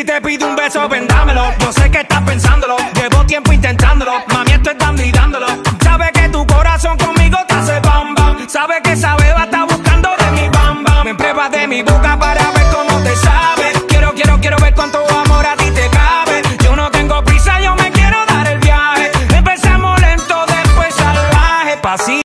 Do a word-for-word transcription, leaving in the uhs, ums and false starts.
Si te pide un beso, vendámelo. Yo sé que estás pensándolo, llevo tiempo intentándolo. Mami, esto es dando y dándolo. Sabe que tu corazón conmigo te hace bam bam. Sabe que esa beba está buscando de mi bam bam. Me pruebas de mi boca